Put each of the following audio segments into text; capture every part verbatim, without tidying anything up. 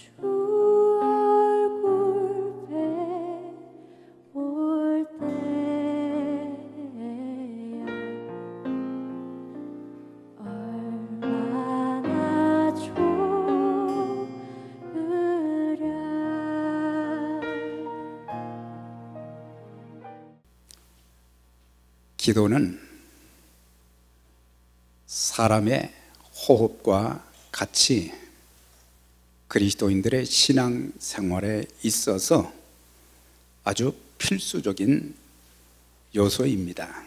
기도는 사람의 호흡과 같이 그리스도인들의 신앙 생활에 있어서 아주 필수적인 요소입니다.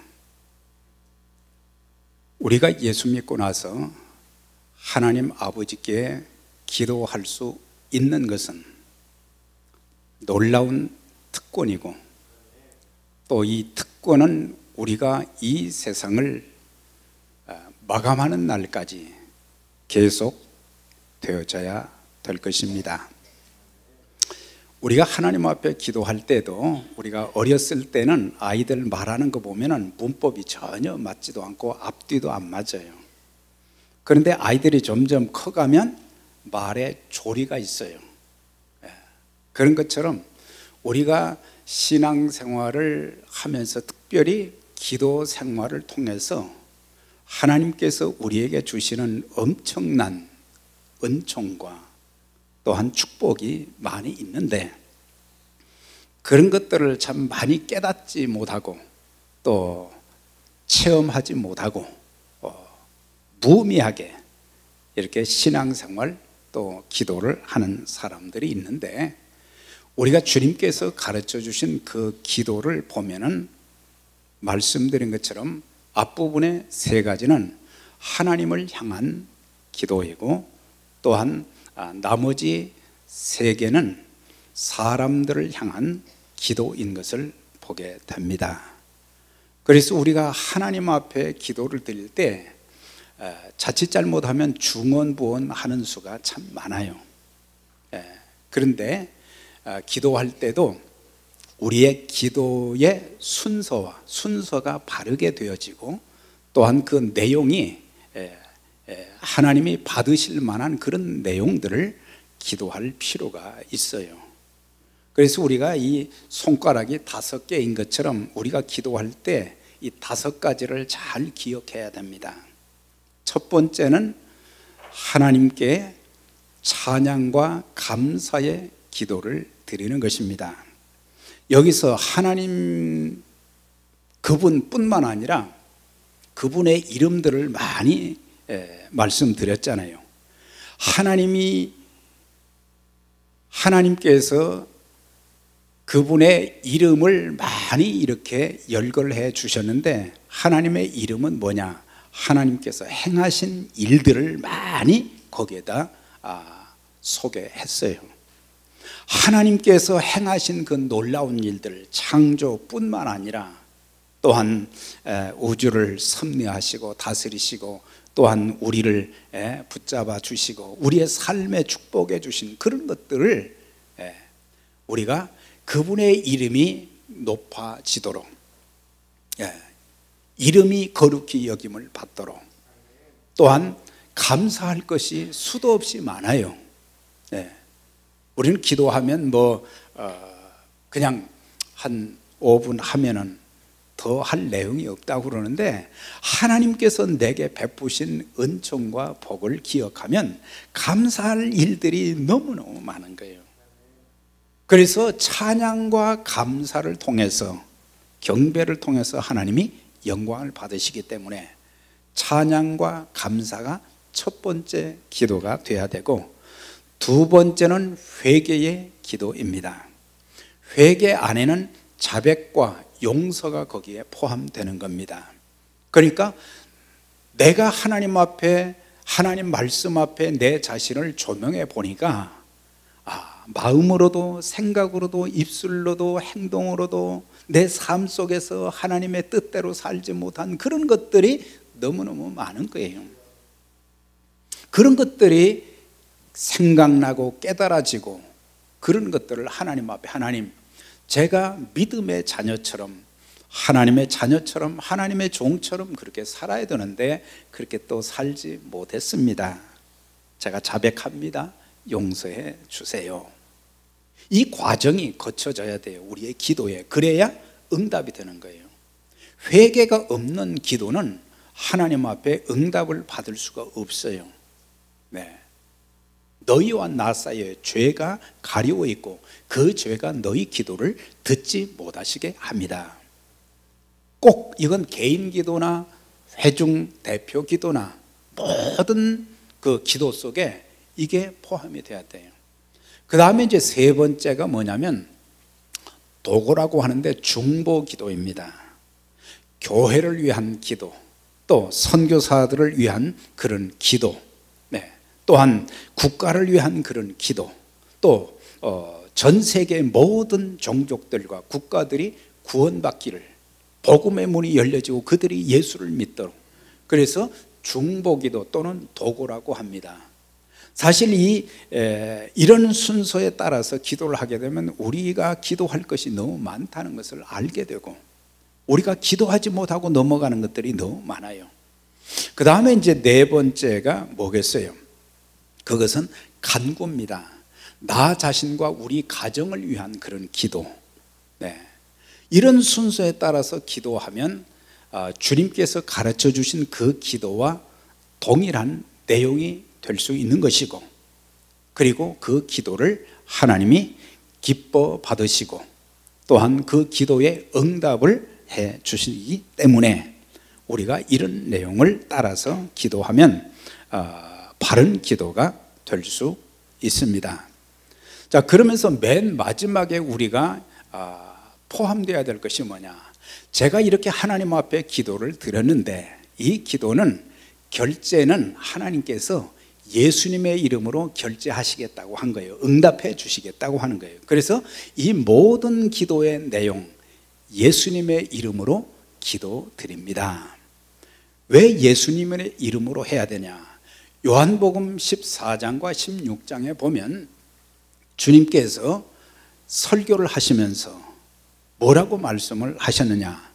우리가 예수 믿고 나서 하나님 아버지께 기도할 수 있는 것은 놀라운 특권이고, 또 이 특권은 우리가 이 세상을 마감하는 날까지 계속 되어져야 될 것입니다. 우리가 하나님 앞에 기도할 때도, 우리가 어렸을 때는 아이들 말하는 거 보면은 문법이 전혀 맞지도 않고 앞뒤도 안 맞아요. 그런데 아이들이 점점 커가면 말에 조리가 있어요. 그런 것처럼 우리가 신앙생활을 하면서, 특별히 기도 생활을 통해서 하나님께서 우리에게 주시는 엄청난 은총과 또한 축복이 많이 있는데, 그런 것들을 참 많이 깨닫지 못하고 또 체험하지 못하고 어, 무의미하게 이렇게 신앙생활 또 기도를 하는 사람들이 있는데, 우리가 주님께서 가르쳐 주신 그 기도를 보면은 말씀드린 것처럼 앞부분의 세 가지는 하나님을 향한 기도이고, 또한 나머지 세 개는 사람들을 향한 기도인 것을 보게 됩니다. 그래서 우리가 하나님 앞에 기도를 드릴 때 자칫 잘못하면 중언부언하는 수가 참 많아요. 그런데 기도할 때도 우리의 기도의 순서와 순서가 바르게 되어지고, 또한 그 내용이 하나님이 받으실 만한 그런 내용들을 기도할 필요가 있어요. 그래서 우리가 이 손가락이 다섯 개인 것처럼 우리가 기도할 때 이 다섯 가지를 잘 기억해야 됩니다. 첫 번째는 하나님께 찬양과 감사의 기도를 드리는 것입니다. 여기서 하나님 그분뿐만 아니라 그분의 이름들을 많이 에, 말씀드렸잖아요. 하나님이 하나님께서 그분의 이름을 많이 이렇게 열거해 주셨는데, 하나님의 이름은 뭐냐? 하나님께서 행하신 일들을 많이 거기에다 아, 소개했어요. 하나님께서 행하신 그 놀라운 일들, 창조뿐만 아니라 또한 우주를 섭리하시고 다스리시고, 또한 우리를 붙잡아 주시고 우리의 삶에 축복해 주신 그런 것들을 우리가 그분의 이름이 높아지도록, 이름이 거룩히 여김을 받도록, 또한 감사할 것이 수도 없이 많아요. 우리는 기도하면 뭐 어 그냥 한 오 분 하면은 더 할 내용이 없다고 그러는데, 하나님께서 내게 베푸신 은총과 복을 기억하면 감사할 일들이 너무너무 많은 거예요. 그래서 찬양과 감사를 통해서, 경배를 통해서 하나님이 영광을 받으시기 때문에 찬양과 감사가 첫 번째 기도가 돼야 되고, 두 번째는 회개의 기도입니다. 회개 안에는 자백과 용서가 거기에 포함되는 겁니다. 그러니까 내가 하나님 앞에, 하나님 말씀 앞에 내 자신을 조명해 보니까 아, 마음으로도 생각으로도 입술로도 행동으로도 내 삶 속에서 하나님의 뜻대로 살지 못한 그런 것들이 너무너무 많은 거예요. 그런 것들이 생각나고 깨달아지고, 그런 것들을 하나님 앞에, 하나님, 제가 믿음의 자녀처럼, 하나님의 자녀처럼, 하나님의 종처럼 그렇게 살아야 되는데 그렇게 또 살지 못했습니다. 제가 자백합니다. 용서해 주세요. 이 과정이 거쳐져야 돼요. 우리의 기도에. 그래야 응답이 되는 거예요. 회개가 없는 기도는 하나님 앞에 응답을 받을 수가 없어요. 네. 너희와 나 사이에 죄가 가려워 있고 그 죄가 너희 기도를 듣지 못하시게 합니다. 꼭 이건 개인 기도나 회중 대표 기도나 모든 그 기도 속에 이게 포함이 돼야 돼요. 그 다음에 이제 세 번째가 뭐냐면 도고라고 하는데 중보 기도입니다. 교회를 위한 기도, 또 선교사들을 위한 그런 기도, 네. 또한 국가를 위한 그런 기도, 또 전 세계 모든 종족들과 국가들이 구원받기를, 복음의 문이 열려지고 그들이 예수를 믿도록, 그래서 중보기도 또는 도고라고 합니다. 사실 이 에, 이런 순서에 따라서 기도를 하게 되면 우리가 기도할 것이 너무 많다는 것을 알게 되고 우리가 기도하지 못하고 넘어가는 것들이 너무 많아요. 그 다음에 이제 네 번째가 뭐겠어요? 그것은 간구입니다. 나 자신과 우리 가정을 위한 그런 기도. 네. 이런 순서에 따라서 기도하면 아, 주님께서 가르쳐 주신 그 기도와 동일한 내용이 될 수 있는 것이고, 그리고 그 기도를 하나님이 기뻐 받으시고 또한 그 기도에 응답을 해 주시기 때문에 우리가 이런 내용을 따라서 기도하면 어, 바른 기도가 될 수 있습니다. 자, 그러면서 맨 마지막에 우리가 어, 포함되어야 될 것이 뭐냐? 제가 이렇게 하나님 앞에 기도를 드렸는데 이 기도는 결제는 하나님께서 예수님의 이름으로 결제하시겠다고 한 거예요. 응답해 주시겠다고 하는 거예요. 그래서 이 모든 기도의 내용, 예수님의 이름으로 기도드립니다. 왜 예수님의 이름으로 해야 되냐? 요한복음 십사 장과 십육 장에 보면 주님께서 설교를 하시면서 뭐라고 말씀을 하셨느냐?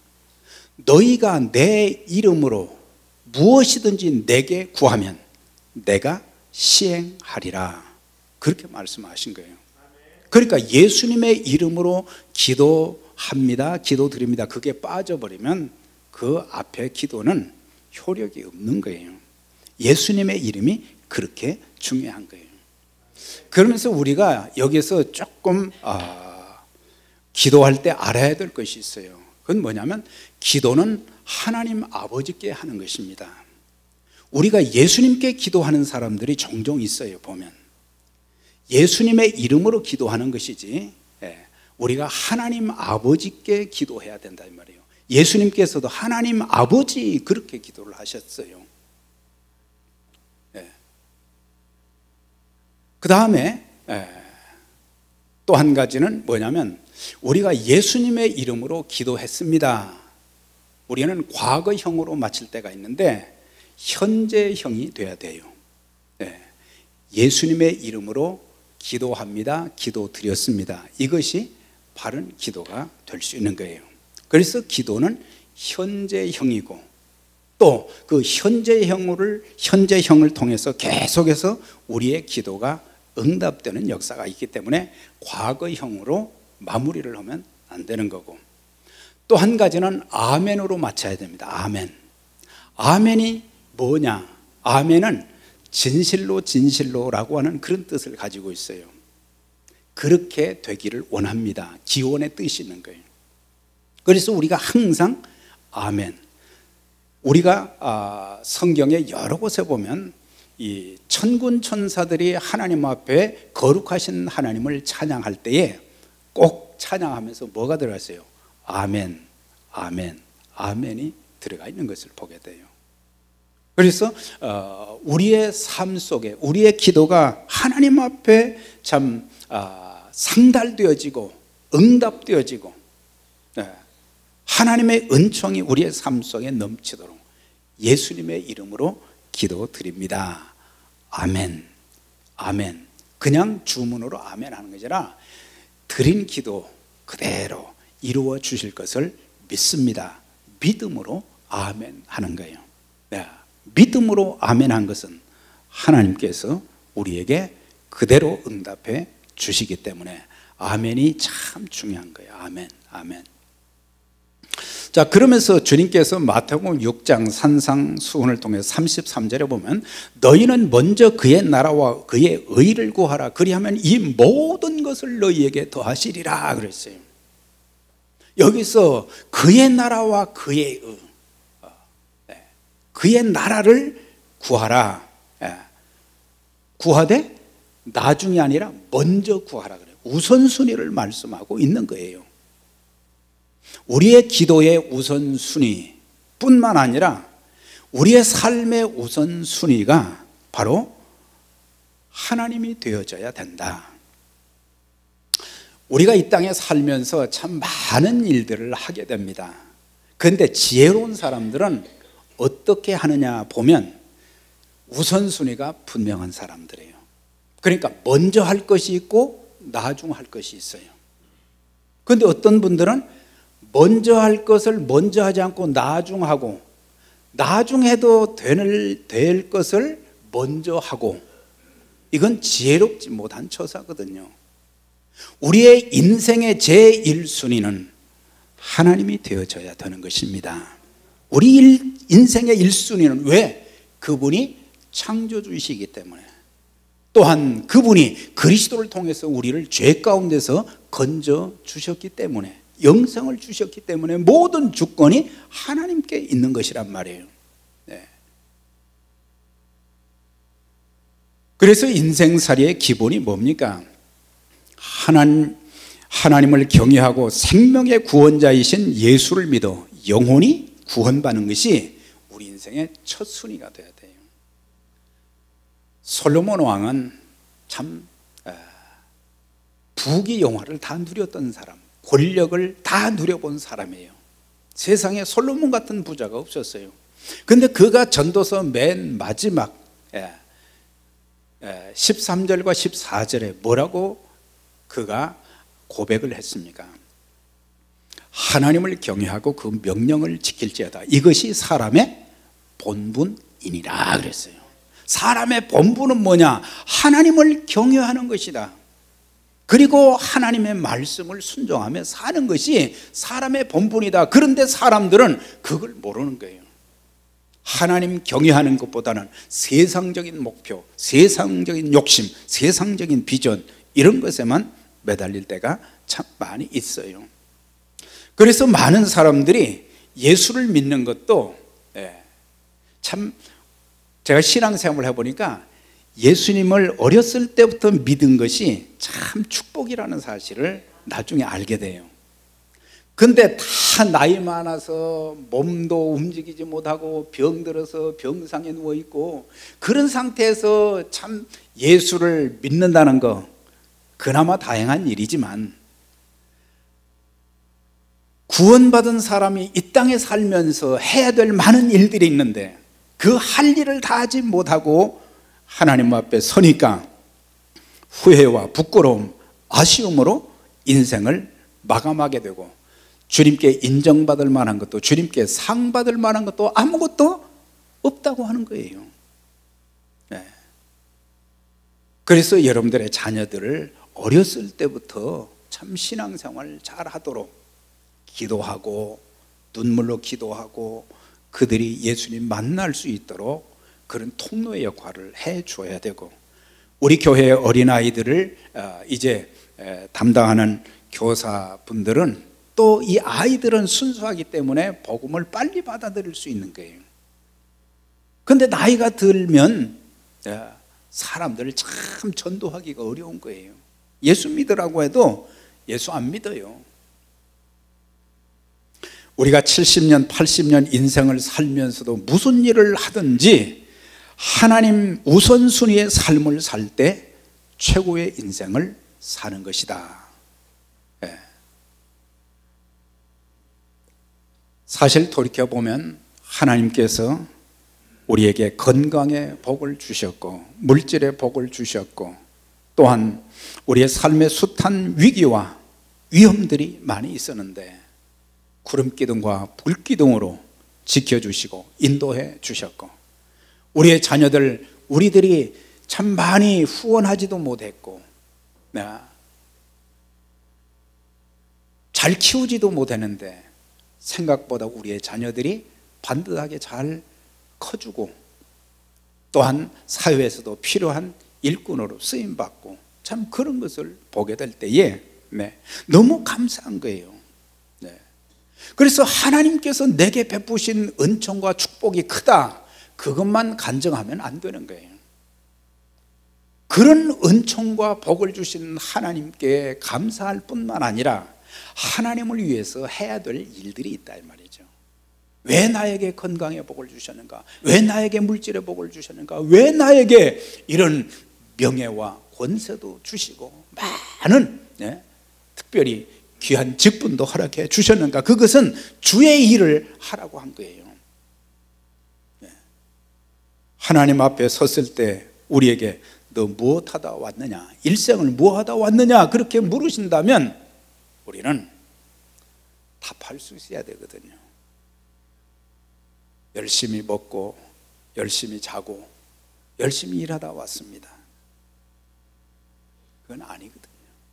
너희가 내 이름으로 무엇이든지 내게 구하면 내가 시행하리라, 그렇게 말씀하신 거예요. 그러니까 예수님의 이름으로 기도합니다, 기도드립니다, 그게 빠져버리면 그 앞에 기도는 효력이 없는 거예요. 예수님의 이름이 그렇게 중요한 거예요. 그러면서 우리가 여기서 조금 아, 기도할 때 알아야 될 것이 있어요. 그건 뭐냐면 기도는 하나님 아버지께 하는 것입니다. 우리가 예수님께 기도하는 사람들이 종종 있어요. 보면 예수님의 이름으로 기도하는 것이지 우리가 하나님 아버지께 기도해야 된다 이 말이에요. 예수님께서도 하나님 아버지 그렇게 기도를 하셨어요. 그 다음에 또 한 가지는 뭐냐면 우리가 예수님의 이름으로 기도했습니다. 우리는 과거형으로 마칠 때가 있는데 현재형이 돼야 돼요. 네. 예수님의 이름으로 기도합니다, 기도드렸습니다. 이것이 바른 기도가 될 수 있는 거예요. 그래서 기도는 현재형이고 또 그 현재형을, 현재형을 통해서 계속해서 우리의 기도가 응답되는 역사가 있기 때문에 과거형으로 마무리를 하면 안 되는 거고, 또 한 가지는 아멘으로 마쳐야 됩니다. 아멘. 아멘이 뭐냐? 아멘은 진실로 진실로라고 하는 그런 뜻을 가지고 있어요. 그렇게 되기를 원합니다. 기원의 뜻이 있는 거예요. 그래서 우리가 항상 아멘. 우리가 성경에 여러 곳에 보면 이 천군 천사들이 하나님 앞에 거룩하신 하나님을 찬양할 때에 꼭 찬양하면서 뭐가 들어갔어요? 아멘, 아멘, 아멘이 들어가 있는 것을 보게 돼요. 그래서 우리의 삶 속에 우리의 기도가 하나님 앞에 참 상달되어지고 응답되어지고 하나님의 은총이 우리의 삶 속에 넘치도록 예수님의 이름으로 기도드립니다. 아멘, 아멘. 그냥 주문으로 아멘 하는 것이 아니라 드린 기도 그대로 이루어 주실 것을 믿습니다. 믿음으로 아멘 하는 거예요. 네. 믿음으로 아멘 한 것은 하나님께서 우리에게 그대로 응답해 주시기 때문에 아멘이 참 중요한 거예요. 아멘, 아멘. 자, 그러면서 주님께서 마태복음 육 장 산상수훈을 통해 삼십삼 절에 보면 너희는 먼저 그의 나라와 그의 의를 구하라. 그리하면 이 모든 것을 너희에게 더하시리라 그랬어요. 여기서 그의 나라와 그의 의, 그의 나라를 구하라. 구하되 나중이 아니라 먼저 구하라 그래요. 우선순위를 말씀하고 있는 거예요. 우리의 기도의 우선순위 뿐만 아니라 우리의 삶의 우선순위가 바로 하나님이 되어져야 된다. 우리가 이 땅에 살면서 참 많은 일들을 하게 됩니다. 그런데 지혜로운 사람들은 어떻게 하느냐 보면 우선순위가 분명한 사람들이에요. 그러니까 먼저 할 것이 있고 나중 할 것이 있어요. 그런데 어떤 분들은 먼저 할 것을 먼저 하지 않고 나중 하고 나중 해도 될, 될 것을 먼저 하고, 이건 지혜롭지 못한 처사거든요. 우리의 인생의 제일 순위는 하나님이 되어져야 되는 것입니다. 우리 일, 인생의 일 순위는 왜? 그분이 창조주이시기 때문에, 또한 그분이 그리스도를 통해서 우리를 죄 가운데서 건져 주셨기 때문에, 영생을 주셨기 때문에 모든 주권이 하나님께 있는 것이란 말이에요. 네. 그래서 인생살이의 기본이 뭡니까? 하나님, 하나님을 경외하고 생명의 구원자이신 예수를 믿어 영혼이 구원받는 것이 우리 인생의 첫 순위가 되어야 돼요. 솔로몬 왕은 참 부귀 영화를 다 누렸던 사람, 권력을 다 누려본 사람이에요. 세상에 솔로몬 같은 부자가 없었어요. 그런데 그가 전도서 맨 마지막 십삼 절과 십사 절에 뭐라고 그가 고백을 했습니까? 하나님을 경외하고 그 명령을 지킬지어다. 이것이 사람의 본분이니라 그랬어요. 사람의 본분은 뭐냐? 하나님을 경외하는 것이다. 그리고 하나님의 말씀을 순종하며 사는 것이 사람의 본분이다. 그런데 사람들은 그걸 모르는 거예요. 하나님 경외하는 것보다는 세상적인 목표, 세상적인 욕심, 세상적인 비전, 이런 것에만 매달릴 때가 참 많이 있어요. 그래서 많은 사람들이 예수를 믿는 것도 참, 제가 신앙생활을 해보니까 예수님을 어렸을 때부터 믿은 것이 참 축복이라는 사실을 나중에 알게 돼요. 근데 다 나이 많아서 몸도 움직이지 못하고 병들어서 병상에 누워있고 그런 상태에서 참 예수를 믿는다는 거 그나마 다행한 일이지만, 구원받은 사람이 이 땅에 살면서 해야 될 많은 일들이 있는데 그 할 일을 다 하지 못하고 하나님 앞에 서니까 후회와 부끄러움, 아쉬움으로 인생을 마감하게 되고, 주님께 인정받을 만한 것도, 주님께 상 받을 만한 것도 아무것도 없다고 하는 거예요. 네. 그래서 여러분들의 자녀들을 어렸을 때부터 참 신앙생활 잘 하도록 기도하고 눈물로 기도하고 그들이 예수님 만날 수 있도록 그런 통로의 역할을 해 줘야 되고, 우리 교회의 어린아이들을 이제 담당하는 교사분들은 또 이 아이들은 순수하기 때문에 복음을 빨리 받아들일 수 있는 거예요. 그런데 나이가 들면 사람들을 참 전도하기가 어려운 거예요. 예수 믿으라고 해도 예수 안 믿어요. 우리가 칠십 년, 팔십 년 인생을 살면서도 무슨 일을 하든지 하나님 우선순위의 삶을 살 때 최고의 인생을 사는 것이다. 네. 사실 돌이켜보면 하나님께서 우리에게 건강의 복을 주셨고 물질의 복을 주셨고, 또한 우리의 삶의 숱한 위기와 위험들이 많이 있었는데 구름기둥과 불기둥으로 지켜주시고 인도해 주셨고, 우리의 자녀들, 우리들이 참 많이 후원하지도 못했고, 잘 키우지도 못했는데 생각보다 우리의 자녀들이 반듯하게 잘 커주고, 또한 사회에서도 필요한 일꾼으로 쓰임받고, 참 그런 것을 보게 될 때에 네, 너무 감사한 거예요. 네. 그래서 하나님께서 내게 베푸신 은총과 축복이 크다, 그것만 간증하면 안 되는 거예요. 그런 은총과 복을 주신 하나님께 감사할 뿐만 아니라 하나님을 위해서 해야 될 일들이 있다 이 말이죠. 왜 나에게 건강의 복을 주셨는가? 왜 나에게 물질의 복을 주셨는가? 왜 나에게 이런 명예와 권세도 주시고 많은 네, 특별히 귀한 직분도 허락해 주셨는가? 그것은 주의 일을 하라고 한 거예요. 네. 하나님 앞에 섰을 때 우리에게 너 무엇하다 왔느냐, 일생을 무엇하다 왔느냐 그렇게 물으신다면 우리는 답할 수 있어야 되거든요. 열심히 먹고 열심히 자고 열심히 일하다 왔습니다. 그건 아니거든요.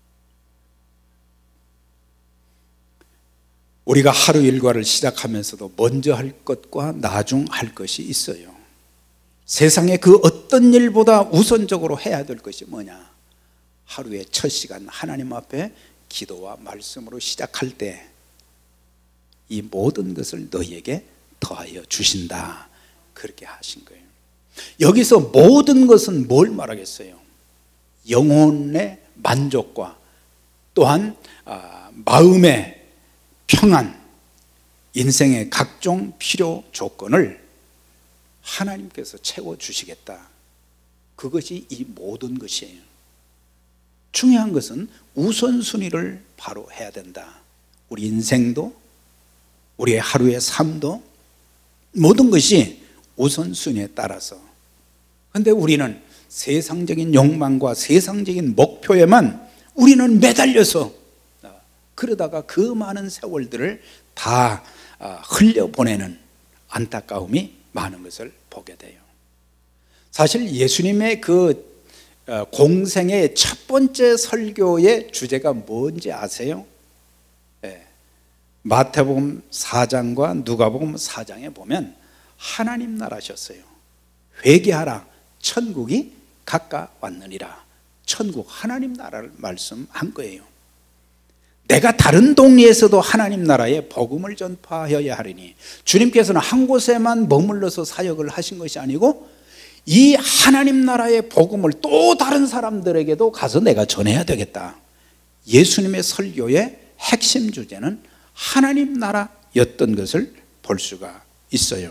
우리가 하루 일과를 시작하면서도 먼저 할 것과 나중 할 것이 있어요. 세상에 그 어떤 일보다 우선적으로 해야 될 것이 뭐냐? 하루의 첫 시간 하나님 앞에 기도와 말씀으로 시작할 때 이 모든 것을 너희에게 더하여 주신다, 그렇게 하신 거예요. 여기서 모든 것은 뭘 말하겠어요? 영혼의 만족과 또한 마음의 평안, 인생의 각종 필요 조건을 하나님께서 채워주시겠다, 그것이 이 모든 것이에요. 중요한 것은 우선순위를 바로 해야 된다. 우리 인생도 우리의 하루의 삶도 모든 것이 우선순위에 따라서. 그런데 우리는 세상적인 욕망과 세상적인 목표에만 우리는 매달려서 그러다가 그 많은 세월들을 다 흘려보내는 안타까움이 많은 것을 보게 돼요. 사실 예수님의 그 공생의 첫 번째 설교의 주제가 뭔지 아세요? 네. 마태복음 사 장과 누가복음 사 장에 보면 하나님 나라셨어요. 회개하라, 천국이 가까웠느니라. 천국, 하나님 나라를 말씀한 거예요. 내가 다른 동네에서도 하나님 나라의 복음을 전파하여야 하리니, 주님께서는 한 곳에만 머물러서 사역을 하신 것이 아니고 이 하나님 나라의 복음을 또 다른 사람들에게도 가서 내가 전해야 되겠다. 예수님의 설교의 핵심 주제는 하나님 나라였던 것을 볼 수가 있어요.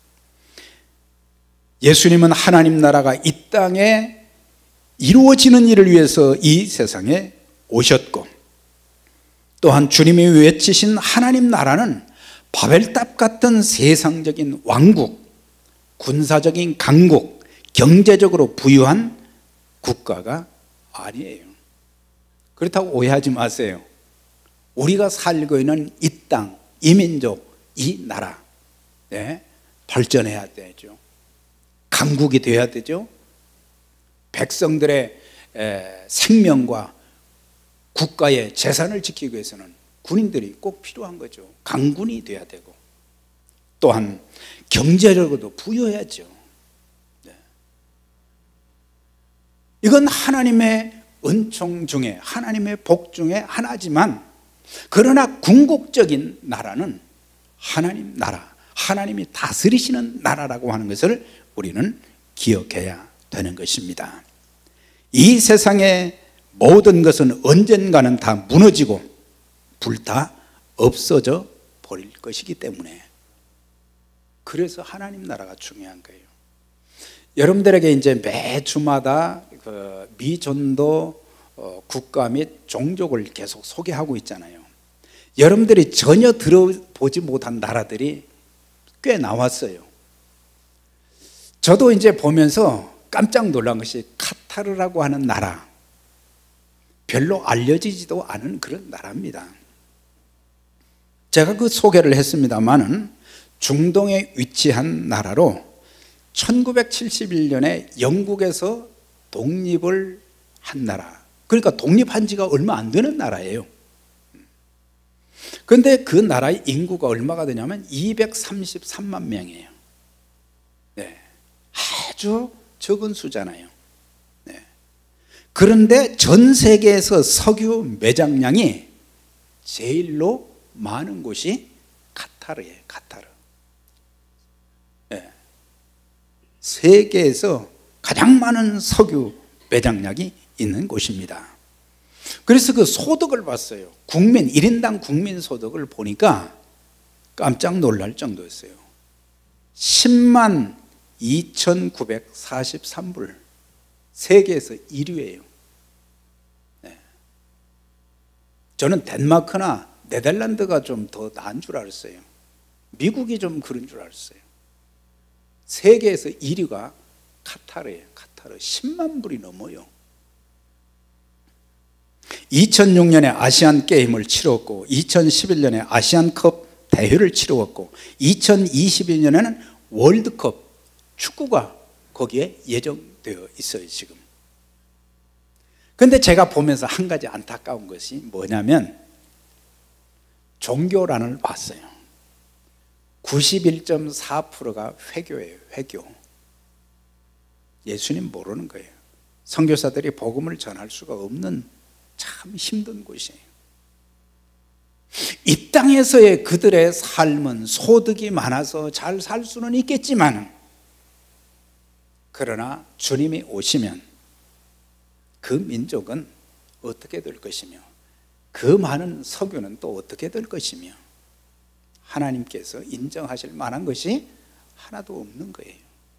예수님은 하나님 나라가 이 땅에 이루어지는 일을 위해서 이 세상에 오셨고, 또한 주님이 외치신 하나님 나라는 바벨탑 같은 세상적인 왕국, 군사적인 강국, 경제적으로 부유한 국가가 아니에요. 그렇다고 오해하지 마세요. 우리가 살고 있는 이 땅, 이 민족, 이 나라, 네, 발전해야 되죠. 강국이 되어야 되죠. 백성들의 생명과 국가의 재산을 지키기 위해서는 군인들이 꼭 필요한 거죠. 강군이 돼야 되고, 또한 경제력으로도 부여해야죠. 네. 이건 하나님의 은총 중에, 하나님의 복 중에 하나지만, 그러나 궁극적인 나라는 하나님 나라, 하나님이 다스리시는 나라라고 하는 것을 우리는 기억해야 되는 것입니다. 이 세상의 모든 것은 언젠가는 다 무너지고 불타 없어져 버릴 것이기 때문에, 그래서 하나님 나라가 중요한 거예요. 여러분들에게 이제 매 주마다 그 미전도 국가 및 종족을 계속 소개하고 있잖아요. 여러분들이 전혀 들어보지 못한 나라들이 꽤 나왔어요. 저도 이제 보면서 깜짝 놀란 것이 카타르라고 하는 나라, 별로 알려지지도 않은 그런 나라입니다. 제가 그 소개를 했습니다마는 중동에 위치한 나라로 천구백칠십일 년에 영국에서 독립을 한 나라, 그러니까 독립한 지가 얼마 안 되는 나라예요. 그런데 그 나라의 인구가 얼마가 되냐면 이백삼십삼만 명이에요. 네. 아주 적은 수잖아요. 네. 그런데 전 세계에서 석유 매장량이 제일로 많은 곳이 카타르예요. 카타르. 네. 세계에서 가장 많은 석유 매장량이 있는 곳입니다. 그래서 그 소득을 봤어요. 국민 일 인당 국민 소득을 보니까 깜짝 놀랄 정도였어요. 십만 이천구백사십삼 불, 세계에서 일 위예요. 네. 저는 덴마크나 네덜란드가 좀 더 나은 줄 알았어요. 미국이 좀 그런 줄 알았어요. 세계에서 일 위가 카타르예요. 카타르 십만 불이 넘어요. 이천육 년에 아시안 게임을 치렀고 이천십일 년에 아시안컵 대회를 치루었고 이천이십이 년에는 월드컵 축구가 거기에 예정되어 있어요. 지금. 그런데 제가 보면서 한 가지 안타까운 것이 뭐냐면 종교란을 봤어요. 구십일 점 사 퍼센트가 회교예요. 회교. 예수님 모르는 거예요. 선교사들이 복음을 전할 수가 없는 참 힘든 곳이에요. 이 땅에서의 그들의 삶은 소득이 많아서 잘 살 수는 있겠지만, 그러나 주님이 오시면 그 민족은 어떻게 될 것이며 그 많은 석유는 또 어떻게 될 것이며 하나님께서 인정하실 만한 것이 하나도 없는 거예요.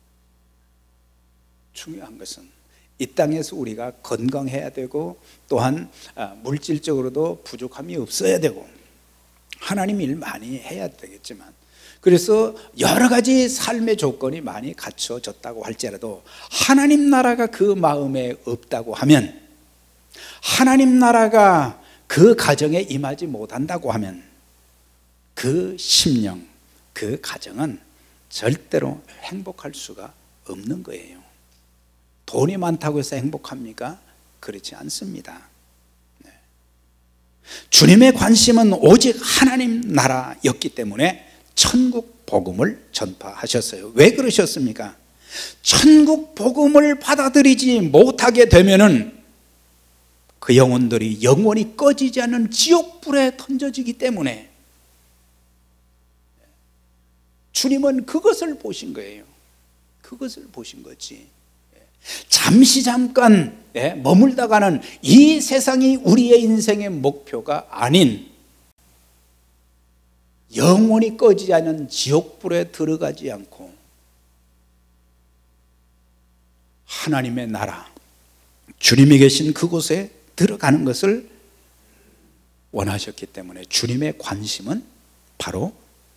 중요한 것은 이 땅에서 우리가 건강해야 되고 또한 물질적으로도 부족함이 없어야 되고 하나님 일 많이 해야 되겠지만, 그래서 여러 가지 삶의 조건이 많이 갖춰졌다고 할지라도 하나님 나라가 그 마음에 없다고 하면, 하나님 나라가 그 가정에 임하지 못한다고 하면 그 심령, 그 가정은 절대로 행복할 수가 없는 거예요. 돈이 많다고 해서 행복합니까? 그렇지 않습니다. 네. 주님의 관심은 오직 하나님 나라였기 때문에 천국 복음을 전파하셨어요. 왜 그러셨습니까? 천국 복음을 받아들이지 못하게 되면은 그 영혼들이 영원히 꺼지지 않는 지옥불에 던져지기 때문에 주님은 그것을 보신 거예요. 그것을 보신 거지. 잠시 잠깐 머물다가는 이 세상이 우리의 인생의 목표가 아닌 영원히 꺼지지 않는 지옥불에 들어가지 않고 하나님의 나라, 주님이 계신 그곳에 들어가는 것을 원하셨기 때문에 주님의 관심은 바로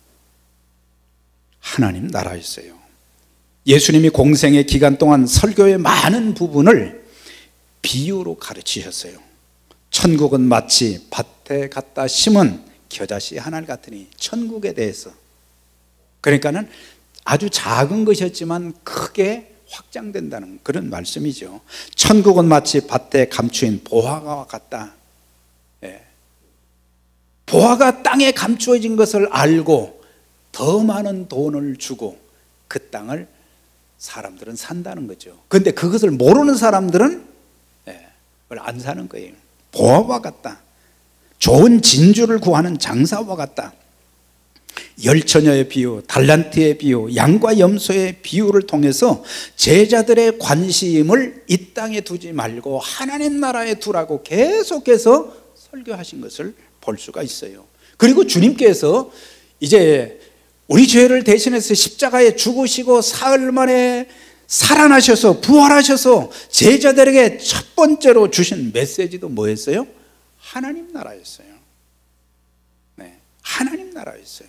하나님 나라였어요. 예수님이 공생의 기간 동안 설교의 많은 부분을 비유로 가르치셨어요. 천국은 마치 밭에 갖다 심은 겨자씨 하나 같으니, 천국에 대해서, 그러니까는 아주 작은 것이었지만 크게 확장된다는 그런 말씀이죠. 천국은 마치 밭에 감추인 보화와 같다. 예. 보화가 땅에 감추어진 것을 알고 더 많은 돈을 주고 그 땅을 사람들은 산다는 거죠. 그런데 그것을 모르는 사람들은 예, 그걸 안 사는 거예요. 보화와 같다. 좋은 진주를 구하는 장사와 같다. 열처녀의 비유, 달란트의 비유, 양과 염소의 비유를 통해서 제자들의 관심을 이 땅에 두지 말고 하나님 나라에 두라고 계속해서 설교하신 것을 볼 수가 있어요. 그리고 주님께서 이제 우리 죄를 대신해서 십자가에 죽으시고 사흘 만에 살아나셔서 부활하셔서 제자들에게 첫 번째로 주신 메시지도 뭐였어요? 하나님 나라였어요. 네, 하나님 나라였어요.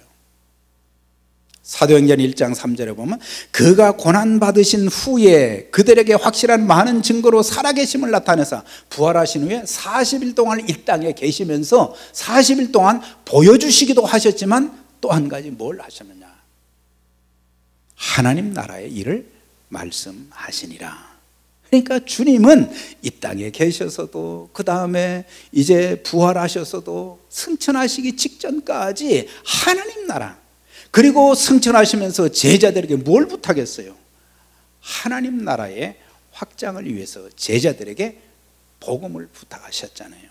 사도행전 일 장 삼 절에 보면 그가 고난받으신 후에 그들에게 확실한 많은 증거로 살아계심을 나타내사 부활하신 후에 사십 일 동안 이 땅에 계시면서 사십 일 동안 보여주시기도 하셨지만 또 한 가지 뭘 하셨느냐? 하나님 나라의 일을 말씀하시니라. 그러니까 주님은 이 땅에 계셔서도, 그 다음에 이제 부활하셔서도 승천하시기 직전까지 하나님 나라, 그리고 승천하시면서 제자들에게 뭘 부탁했어요? 하나님 나라의 확장을 위해서 제자들에게 복음을 부탁하셨잖아요.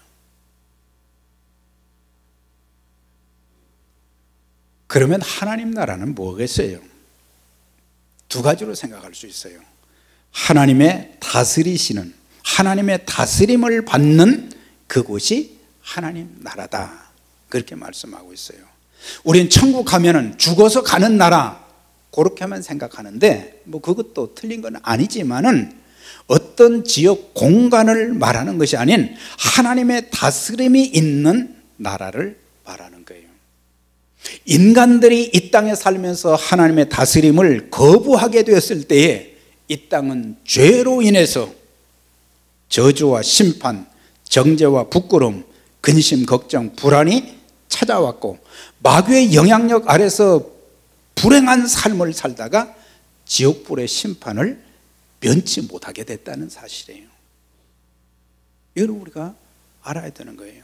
그러면 하나님 나라는 뭐겠어요? 두 가지로 생각할 수 있어요. 하나님의 다스리시는, 하나님의 다스림을 받는 그곳이 하나님 나라다, 그렇게 말씀하고 있어요. 우린 천국 가면은 죽어서 가는 나라, 그렇게만 생각하는데 뭐 그것도 틀린 건 아니지만은 어떤 지역 공간을 말하는 것이 아닌 하나님의 다스림이 있는 나라를 말하는 거예요. 인간들이 이 땅에 살면서 하나님의 다스림을 거부하게 되었을 때에 이 땅은 죄로 인해서 저주와 심판, 정죄와 부끄러움, 근심, 걱정, 불안이 찾아왔고, 마귀의 영향력 아래서 불행한 삶을 살다가 지옥불의 심판을 면치 못하게 됐다는 사실이에요. 이걸 우리가 알아야 되는 거예요.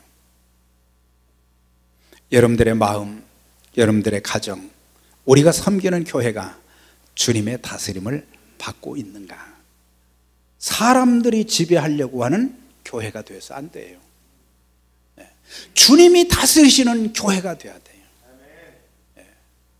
여러분들의 마음, 여러분들의 가정, 우리가 섬기는 교회가 주님의 다스림을 받고 있는가? 사람들이 지배하려고 하는 교회가 되어서 안 돼요. 네. 주님이 다스리시는 교회가 되어야 돼요. 네.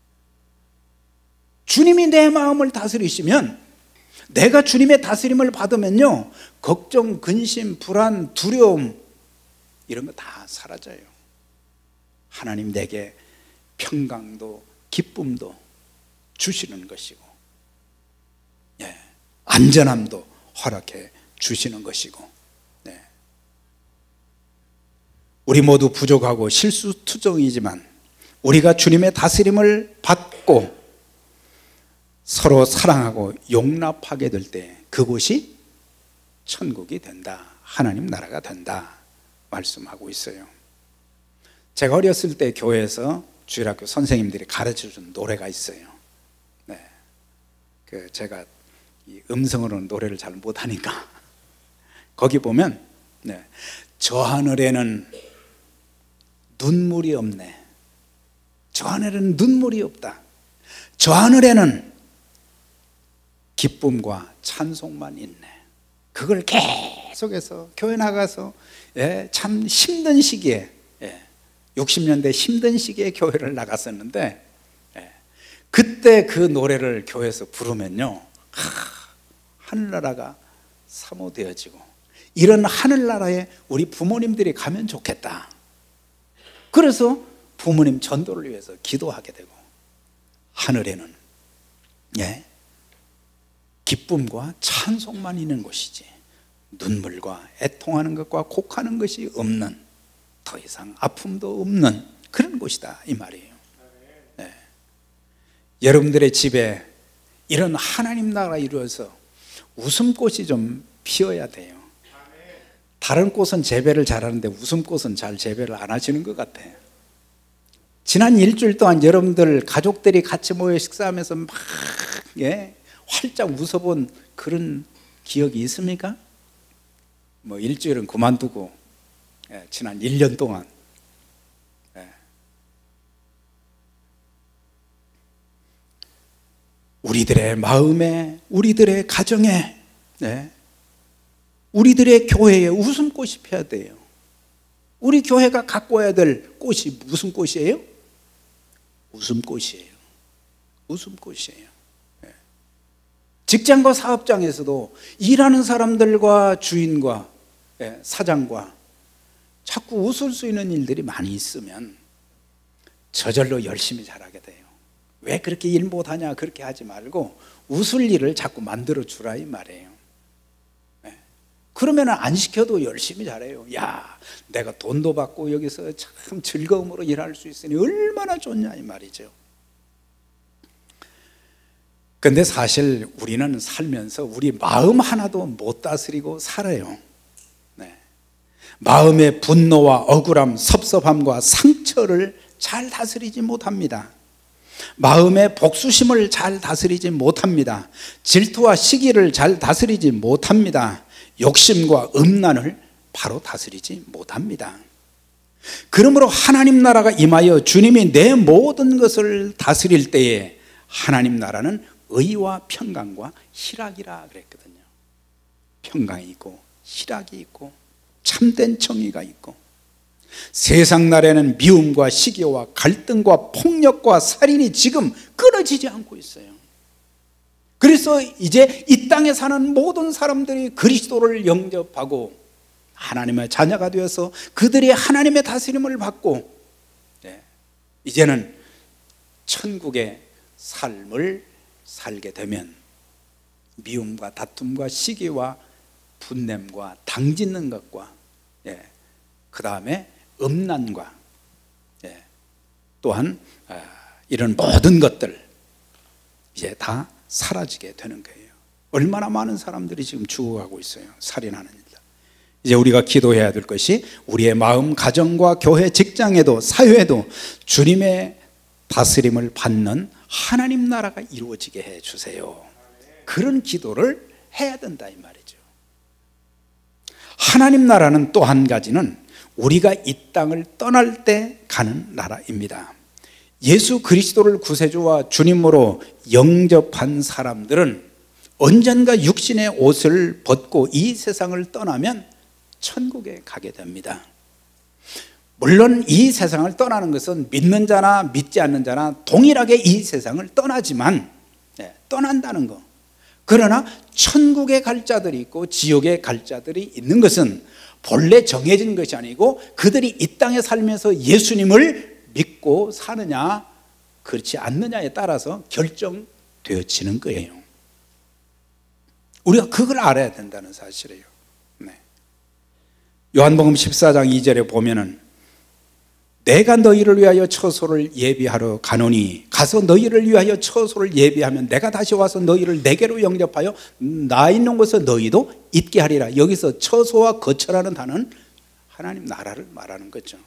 주님이 내 마음을 다스리시면, 내가 주님의 다스림을 받으면요, 걱정, 근심, 불안, 두려움 이런 거 다 사라져요. 하나님 내게 평강도 기쁨도 주시는 것이고, 예, 안전함도 허락해 주시는 것이고, 네. 우리 모두 부족하고 실수투성이지만 우리가 주님의 다스림을 받고 서로 사랑하고 용납하게 될 때 그곳이 천국이 된다, 하나님 나라가 된다 말씀하고 있어요. 제가 어렸을 때 교회에서 주일학교 선생님들이 가르쳐준 노래가 있어요. 네, 그 제가 이 음성으로는 노래를 잘 못하니까 거기 보면, 네, 저 하늘에는 눈물이 없네, 저 하늘에는 눈물이 없다, 저 하늘에는 기쁨과 찬송만 있네. 그걸 계속해서 교회 나가서, 예, 참 힘든 시기에, 예, 육십 년대 힘든 시기에 교회를 나갔었는데, 예, 그때 그 노래를 교회에서 부르면요, 하, 하늘나라가 사모되어지고, 이런 하늘나라에 우리 부모님들이 가면 좋겠다. 그래서 부모님 전도를 위해서 기도하게 되고, 하늘에는, 예, 기쁨과 찬송만 있는 곳이지 눈물과 애통하는 것과 곡하는 것이 없는, 더 이상 아픔도 없는 그런 곳이다, 이 말이에요. 네. 여러분들의 집에 이런 하나님 나라가 이루어서 웃음꽃이 좀 피어야 돼요. 다른 꽃은 재배를 잘하는데 웃음꽃은 잘 재배를 안 하시는 것 같아요. 지난 일주일 동안 여러분들 가족들이 같이 모여 식사하면서 막, 예, 활짝 웃어본 그런 기억이 있습니까? 뭐 일주일은 그만두고, 예, 지난 일 년 동안, 예, 우리들의 마음에, 우리들의 가정에, 예, 우리들의 교회에 웃음꽃이 피어야 돼요. 우리 교회가 갖고 와야 될 꽃이 무슨 꽃이에요? 웃음꽃이에요. 웃음꽃이에요. 예. 직장과 사업장에서도 일하는 사람들과 주인과, 예, 사장과 자꾸 웃을 수 있는 일들이 많이 있으면 저절로 열심히 잘하게 돼요. 왜 그렇게 일 못하냐 그렇게 하지 말고 웃을 일을 자꾸 만들어 주라, 이 말이에요. 예. 그러면 안 시켜도 열심히 잘해요. 야, 내가 돈도 받고 여기서 참 즐거움으로 일할 수 있으니 얼마나 좋냐, 이 말이죠. 근데 사실 우리는 살면서 우리 마음 하나도 못 다스리고 살아요. 네. 마음의 분노와 억울함, 섭섭함과 상처를 잘 다스리지 못합니다. 마음의 복수심을 잘 다스리지 못합니다. 질투와 시기를 잘 다스리지 못합니다. 욕심과 음란을 바로 다스리지 못합니다. 그러므로 하나님 나라가 임하여 주님이 내 모든 것을 다스릴 때에 하나님 나라는 의와 평강과 희락이라 그랬거든요. 평강이 있고 희락이 있고 참된 정의가 있고, 세상 날에는 미움과 시기와 갈등과 폭력과 살인이 지금 끊어지지 않고 있어요. 그래서 이제 이 땅에 사는 모든 사람들이 그리스도를 영접하고 하나님의 자녀가 되어서 그들이 하나님의 다스림을 받고, 네, 이제는 천국의 삶을 살게 되면 미움과 다툼과 시기와 분냄과 당짓는 것과, 예, 그 다음에 음란과, 예, 또한 아, 이런 모든 것들 이제 다 사라지게 되는 거예요. 얼마나 많은 사람들이 지금 죽어가고 있어요. 살인하는 일. 이제 우리가 기도해야 될 것이 우리의 마음, 가정과 교회, 직장에도 사회에도 주님의 다스림을 받는 하나님 나라가 이루어지게 해주세요. 그런 기도를 해야 된다 이 말이죠. 하나님 나라는 또 한 가지는 우리가 이 땅을 떠날 때 가는 나라입니다. 예수 그리스도를 구세주와 주님으로 영접한 사람들은 언젠가 육신의 옷을 벗고 이 세상을 떠나면 천국에 가게 됩니다. 물론 이 세상을 떠나는 것은 믿는 자나 믿지 않는 자나 동일하게 이 세상을 떠나지만, 네, 떠난다는 거. 그러나 천국에 갈 자들이 있고 지옥에 갈 자들이 있는 것은 본래 정해진 것이 아니고 그들이 이 땅에 살면서 예수님을 믿고 사느냐 그렇지 않느냐에 따라서 결정되어지는 거예요. 우리가 그걸 알아야 된다는 사실이에요. 네. 요한복음 십사 장 이 절에 보면은 내가 너희를 위하여 처소를 예비하러 가노니 가서 너희를 위하여 처소를 예비하면 내가 다시 와서 너희를 내게로 영접하여 나 있는 곳에 너희도 있게 하리라. 여기서 처소와 거처라는 단어는 하나님 나라를 말하는 거죠.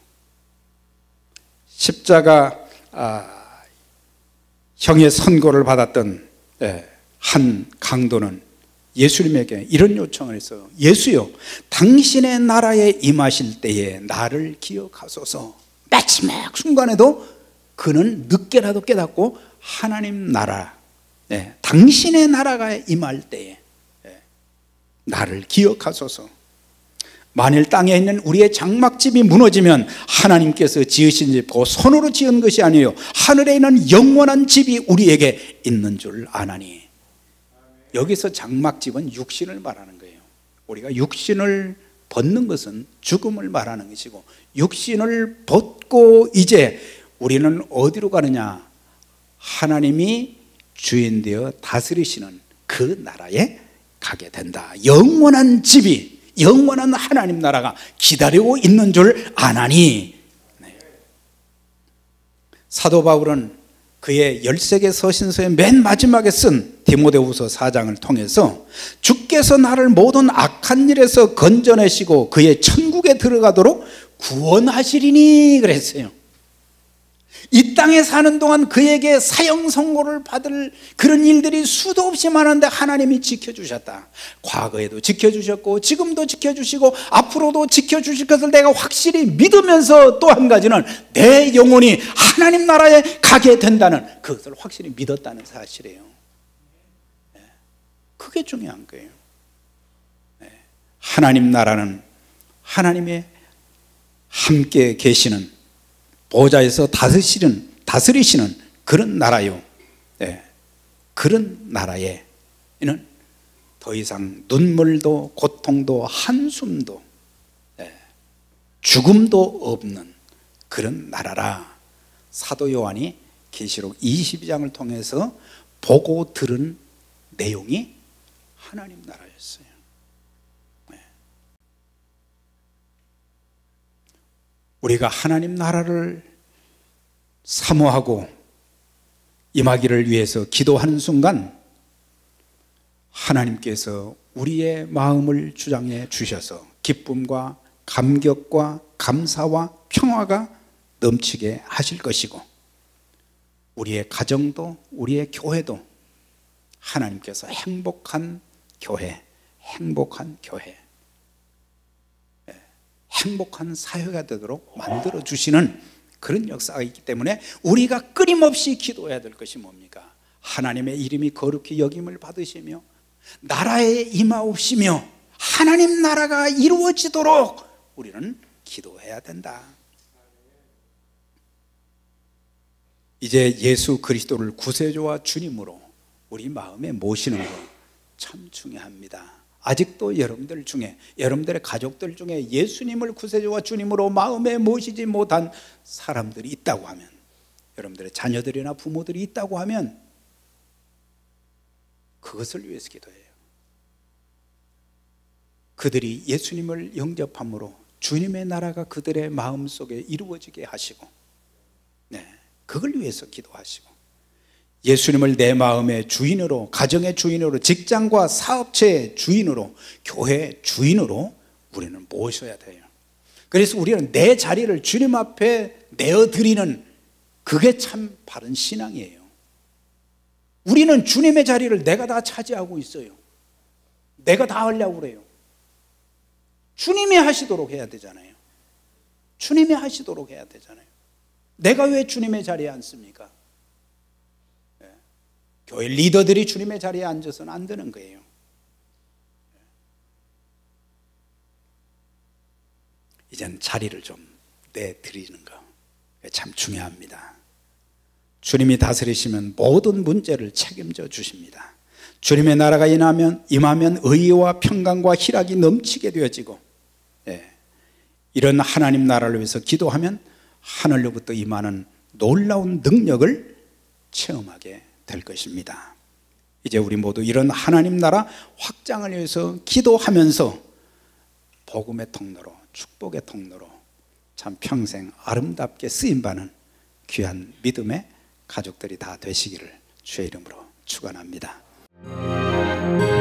십자가 아, 형의 선고를 받았던, 예, 한 강도는 예수님에게 이런 요청을 했어요. 예수요, 당신의 나라에 임하실 때에 나를 기억하소서. 마지막 순간에도 그는 늦게라도 깨닫고 하나님 나라, 네, 당신의 나라가 임할 때에, 네, 나를 기억하소서. 만일 땅에 있는 우리의 장막집이 무너지면 하나님께서 지으신 집, 그 손으로 지은 것이 아니에요. 하늘에 있는 영원한 집이 우리에게 있는 줄 아나니. 여기서 장막집은 육신을 말하는 거예요. 우리가 육신을 벗는 것은 죽음을 말하는 것이고, 육신을 벗고 이제 우리는 어디로 가느냐? 하나님이 주인 되어 다스리시는 그 나라에 가게 된다. 영원한 집이, 영원한 하나님 나라가 기다리고 있는 줄 아나니. 네. 사도 바울은 그의 열세 개 서신서의 맨 마지막에 쓴 디모데후서 사 장을 통해서 주께서 나를 모든 악한 일에서 건져내시고 그의 천국에 들어가도록 구원하시리니 그랬어요. 이 땅에 사는 동안 그에게 사형 선고를 받을 그런 일들이 수도 없이 많은데 하나님이 지켜주셨다. 과거에도 지켜주셨고 지금도 지켜주시고 앞으로도 지켜주실 것을 내가 확실히 믿으면서, 또 한 가지는 내 영혼이 하나님 나라에 가게 된다는 그것을 확실히 믿었다는 사실이에요. 그게 중요한 거예요. 하나님 나라는 하나님의 함께 계시는, 보좌에서 다스리시는, 다스리시는 그런 나라요. 네. 그런 나라에는 더 이상 눈물도 고통도 한숨도, 네, 죽음도 없는 그런 나라라. 사도 요한이 계시록 이십이 장을 통해서 보고 들은 내용이 하나님 나라였어요. 네. 우리가 하나님 나라를 사모하고 임하기를 위해서 기도하는 순간 하나님께서 우리의 마음을 주장해 주셔서 기쁨과 감격과 감사와 평화가 넘치게 하실 것이고, 우리의 가정도 우리의 교회도 하나님께서 행복한 교회, 행복한 교회, 행복한 사회가 되도록 만들어 주시는 그런 역사가 있기 때문에 우리가 끊임없이 기도해야 될 것이 뭡니까? 하나님의 이름이 거룩히 여김을 받으시며 나라에 임하옵시며 하나님 나라가 이루어지도록 우리는 기도해야 된다. 이제 예수 그리스도를 구세주와 주님으로 우리 마음에 모시는 것 참 중요합니다. 아직도 여러분들 중에, 여러분들의 가족들 중에 예수님을 구세주와 주님으로 마음에 모시지 못한 사람들이 있다고 하면, 여러분들의 자녀들이나 부모들이 있다고 하면 그것을 위해서 기도해요. 그들이 예수님을 영접함으로 주님의 나라가 그들의 마음속에 이루어지게 하시고, 네, 그걸 위해서 기도하시고, 예수님을 내 마음의 주인으로, 가정의 주인으로, 직장과 사업체의 주인으로, 교회의 주인으로 우리는 모셔야 돼요. 그래서 우리는 내 자리를 주님 앞에 내어드리는, 그게 참 바른 신앙이에요. 우리는 주님의 자리를 내가 다 차지하고 있어요. 내가 다 하려고 그래요. 주님이 하시도록 해야 되잖아요. 주님이 하시도록 해야 되잖아요. 내가 왜 주님의 자리에 앉습니까? 네. 교회 리더들이 주님의 자리에 앉아서는 안 되는 거예요. 이젠 자리를 좀 내드리는 거 참 중요합니다. 주님이 다스리시면 모든 문제를 책임져 주십니다. 주님의 나라가 임하면, 임하면 의와 평강과 희락이 넘치게 되어지고, 예, 이런 하나님 나라를 위해서 기도하면 하늘로부터 임하는 놀라운 능력을 체험하게 될 것입니다. 이제 우리 모두 이런 하나님 나라 확장을 위해서 기도하면서 복음의 통로로, 축복의 통로로 참 평생 아름답게 쓰임받는 귀한 믿음의 가족들이 다 되시기를 주의 이름으로 축원합니다.